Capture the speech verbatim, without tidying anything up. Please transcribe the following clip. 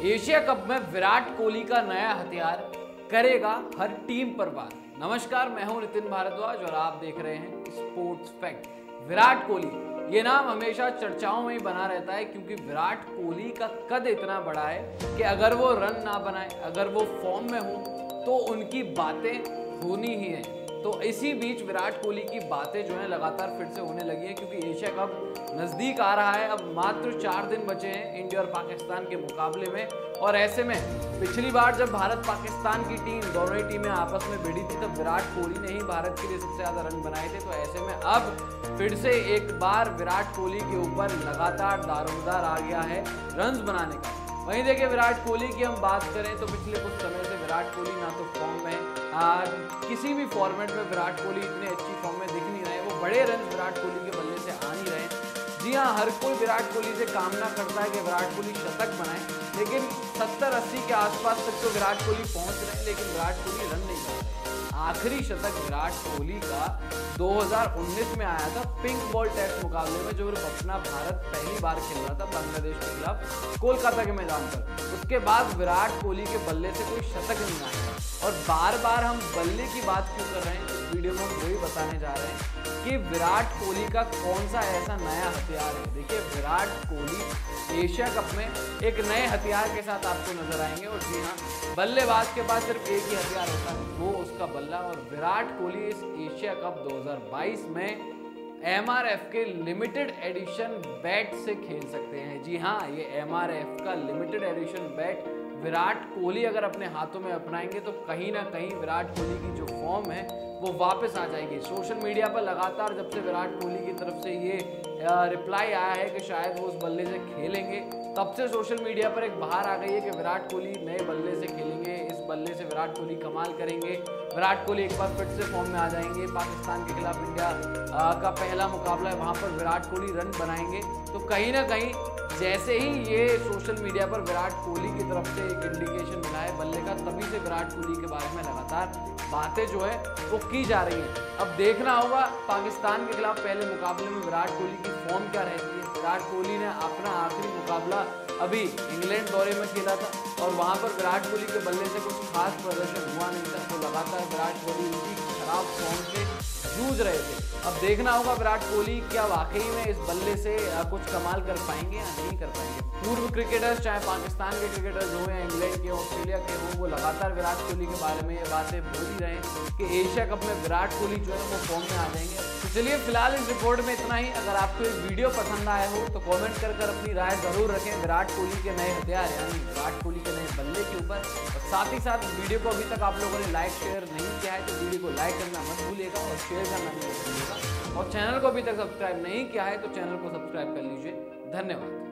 Asia cup में विराट कोहली का नया हथियार करेगा हर टीम पर वार। नमस्कार, मैं हूं नितिन भारद्वाज और आप देख रहे हैं स्पोर्ट्स फैक्ट। विराट कोहली ये नाम हमेशा चर्चाओं में ही बना रहता है क्योंकि विराट कोहली का कद इतना बड़ा है कि अगर वो रन ना बनाए, अगर वो फॉर्म में हो तो उनकी बातें होनी ही है। तो इसी बीच विराट कोहली की बातें जो है लगातार फिर से होने लगी हैं क्योंकि एशिया कप नज़दीक आ रहा है। अब मात्र चार दिन बचे हैं इंडिया और पाकिस्तान के मुकाबले में, और ऐसे में पिछली बार जब भारत पाकिस्तान की टीम दोनों ही टीमें आपस में भिड़ी थी तब विराट कोहली ने ही भारत के लिए सबसे ज़्यादा रन बनाए थे। तो ऐसे में अब फिर से एक बार विराट कोहली के ऊपर लगातार दारोमदार आ गया है रन्स बनाने का। वहीं देखिए विराट कोहली की हम बात करें तो पिछले कुछ समय से विराट कोहली ना तो फॉर्म में आ, किसी भी फॉर्मेट में विराट कोहली इतने अच्छी फॉर्म में दिख नहीं रहे। वो बड़े रन विराट कोहली के बल्ले से आ नहीं रहे। जी हाँ, हर कोई विराट कोहली से कामना करता है कि विराट कोहली शतक बनाए, लेकिन सत्तर अस्सी के आसपास तक तो विराट कोहली पहुंच रहे हैं, लेकिन विराट कोहली रन नहीं कर रहे। आखिरी शतक विराट कोहली का दो हज़ार उन्नीस में आया था पिंक बॉल टेस्ट मुकाबले में, जो अपना भारत पहली बार खेल रहा था बांग्लादेश के खिलाफ कोलकाता के मैदान पर। उसके बाद विराट कोहली के बल्ले से कोई शतक नहीं आया। और बार बार हम बल्ले की बात क्यों कर रहे हैं, इस वीडियो में हम वही बताने जा रहे हैं कि विराट कोहली का कौन सा ऐसा नया हथियार है। देखिए विराट कोहली एशिया कप में एक नए हथियार के साथ आपको नजर आएंगे। और जी हाँ, बल्लेबाज के पास सिर्फ एक ही हथियार होता है, वो उसका बल्ला। और विराट कोहली इस एशिया कप दो हज़ार बाईस में एम आर एफ के लिमिटेड एडिशन बैट से खेल सकते हैं। जी हाँ, ये एम आर एफ का limited edition bat Virat Kohli अगर अपने हाथों में अपनाएंगे तो कहीं ना कहीं विराट कोहली की जो फॉर्म है वो वापस आ जाएगी। सोशल मीडिया पर लगातार जब से विराट कोहली की तरफ से ये रिप्लाई आया है कि शायद वो उस बल्ले से खेलेंगे, तब से सोशल मीडिया पर एक बाहर आ गई है कि विराट कोहली नए बल्ले से खेलेंगे, इस बल्ले से विराट कोहली कमाल करेंगे, विराट कोहली एक बार फिर से फॉर्म में आ जाएंगे। पाकिस्तान के खिलाफ इंडिया का पहला मुकाबला है, वहाँ पर विराट कोहली रन बनाएंगे। तो कहीं ना कहीं जैसे ही ये सोशल मीडिया पर विराट कोहली की तरफ से एक इंडिकेशन मिला है बल्ले का, तभी से विराट कोहली के बारे में लगातार बातें जो है वो की जा रही हैं। अब देखना होगा पाकिस्तान के खिलाफ पहले मुकाबले में विराट कोहली की फॉर्म क्या रहती है। विराट कोहली ने अपना आखिरी मुकाबला अभी इंग्लैंड दौरे में खेला था और वहाँ पर विराट कोहली के बल्ले से कुछ खास प्रदर्शन हुआ नहीं था। तो लगातार विराट कोहली उनकी खराब फॉर्म से जूझ रहे थे। अब देखना होगा विराट कोहली क्या वाकई में इस बल्ले से कुछ कमाल कर पाएंगे या नहीं कर पाएंगे। पूर्व क्रिकेटर्स चाहे पाकिस्तान के क्रिकेटर्स हो या इंग्लैंड के ऑस्ट्रेलिया के हो, वो लगातार विराट कोहली के बारे में ये बातें बोल ही रहे हैं कि एशिया कप में विराट कोहली जो है वो फॉर्म में आ जाएंगे। तो चलिए फिलहाल इस रिपोर्ट में इतना ही। अगर आपको ये वीडियो पसंद आया हो तो कॉमेंट कर कर अपनी राय जरूर रखें विराट कोहली के नए हथियार यानी विराट कोहली के नए बल्ले के ऊपर। और साथ ही साथ वीडियो को अभी तक आप लोगों ने लाइक शेयर नहीं किया है तो वीडियो को लाइक करना मत भूलिएगा और शेयर करना नहीं भूलिएगा। और चैनल को अभी तक सब्सक्राइब नहीं किया है तो चैनल को सब्सक्राइब कर लीजिए। धन्यवाद।